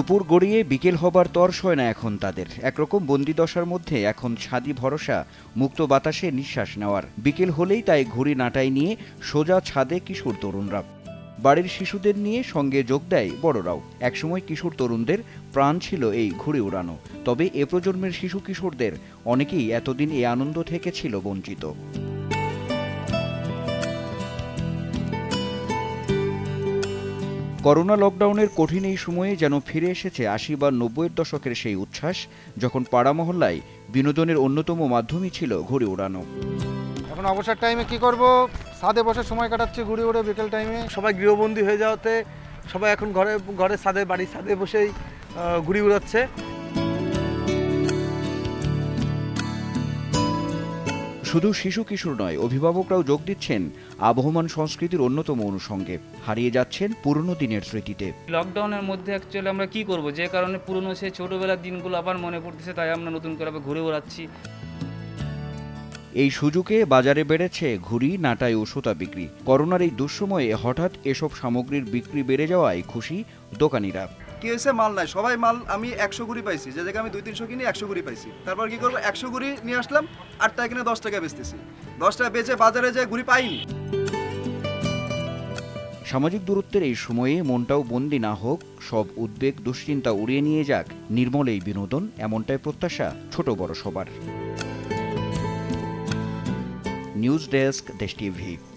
দুপুর গড়িয়ে বিকেল হবার তর সয় না এখন তাদের। একরকম বন্দিদশার মধ্যে এখন ছাদি ভরসা মুক্ত বাতাসে নিঃশ্বাস নেওয়ার। বিকেল হলেই তাই ঘুড়ি নাটাই নিয়ে সোজা ছাদে কিশোর তরুণরা। বাড়ির শিশুদের নিয়ে সঙ্গে যোগ দেয় বড়রাও। একসময় কিশোর তরুণদের প্রাণ ছিল এই ঘুড়ি উড়ানো। তবে এ প্রজন্মের শিশু কিশোরদের অনেকেই এতদিন এই আনন্দ থেকে ছিল বঞ্চিত। করোনা লকডাউনের কঠিন এই সময়ে যেন ফিরে এসেছে ৮০ বা ৯০-এর দশকের সেই উচ্ছ্বাস, যখন পাড়া মহল্লায় বিনোদনের অন্যতম মাধ্যমই ছিল ঘুড়ি উড়ানো। এখন অবসর টাইমে কি করব, ছাদে বসে সময় কাটাচ্ছি ঘুড়ি উড়ে বিকেল টাইমে। সবাই গৃহবন্দী হয়ে যাওয়াতে সবাই এখন ঘরে ছাদে বাড়ির ছাদে বসেই ঘুড়ি উড়াচ্ছে। শুধু শিশু কিশোর নয়, অভিভাবকরাও যোগ দিচ্ছেন আবহমান সংস্কৃতির অন্যতম অনুষঙ্গে। হারিয়ে যাচ্ছেন পুরনো দিনের স্মৃতিতে। লকডাউনের মধ্যে অ্যাকচুয়ালি আমরা কি করব, যে কারণে পুরনো সেই ছোটবেলার দিনগুলো আবার মনে পড়তেছে, তাই আমরা নতুন করে আবার ঘুরে বেড়াচ্ছি। এই সুযোগে বাজারে বেড়েছে ঘুড়ি, নাটাই ও সুতা বিক্রি। করোনার এই দুঃসময়ে হঠাৎ এসব সামগ্রীর বিক্রি বেড়ে যাওয়ায় খুশি দোকানিরা। কি হয়েছে, মাল নাই, সবাই মাল আমি ১০০ গুড়ি পাইছি, যে জায়গায় আমি ২-৩০০ কিনি ১০০ গুড়ি পাইছি। তারপর কি করবো, ১০০ গুড়ি নিয়ে আসলাম, ৮ টাকা কিনে ১০ টাকা বেচতেছি। ১০ টাকা বেচে বাজারে যে ঘুড়ি পাইনি। সামাজিক দূরত্বের এই সময়ে মনটাও বন্দী না হোক, সব উদ্বেগ দুশ্চিন্তা উড়িয়ে নিয়ে যাক নির্মল এই বিনোদন, এমনটাই প্রত্যাশা ছোট বড় সবার। News desk, Desh TV.